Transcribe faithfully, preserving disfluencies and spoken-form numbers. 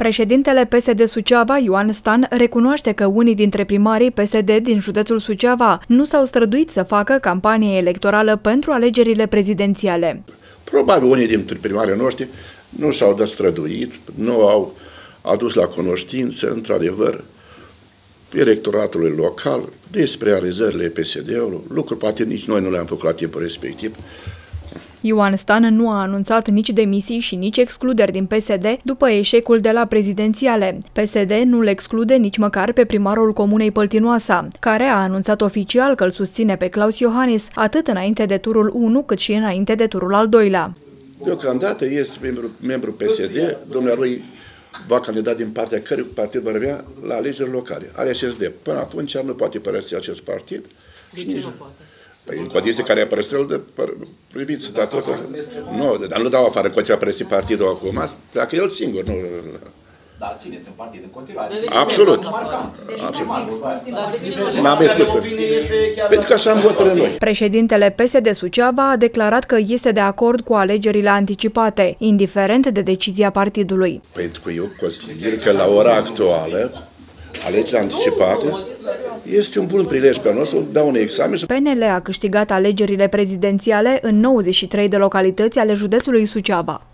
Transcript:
Președintele P S D Suceava, Ioan Stan, recunoaște că unii dintre primarii P S D din județul Suceava nu s-au străduit să facă campanie electorală pentru alegerile prezidențiale. Probabil unii dintre primarii noștri nu s-au destrăduit, nu au adus la cunoștință, într-adevăr, electoratului local despre realizările P S D-ului, lucruri poate nici noi nu le-am făcut la timpul respectiv. Ioan Stan nu a anunțat nici demisii și nici excluderi din P S D după eșecul de la prezidențiale. P S D nu-l exclude nici măcar pe primarul comunei Păltinoasa, care a anunțat oficial că îl susține pe Claus Iohannis, atât înainte de turul unu, cât și înainte de turul al doilea. Deocamdată este membru, membru P S D, dumnealui va candida din partea cărui partid va avea la alegeri locale, ale S S D. Până atunci nu poate părăsi acest partid. De ce nu poate? Păi în condiții care a părăsit de privit statutul. Nu, dar nu dau afară cu ce a părăsit partidul acum, pleacă el singur. Nu. Dar țineți în partid în continuare. Absolut. Pentru că așa am hotărât noi. Președintele P S D Suceava a declarat că este de acord cu alegerile anticipate, indiferent de decizia partidului. Pentru că eu consider că la ora actuală alegerile anticipate este un bun prilej pe nostru, dau un examen. P N L a câștigat alegerile prezidențiale în nouăzeci și trei de localități ale județului Suceava.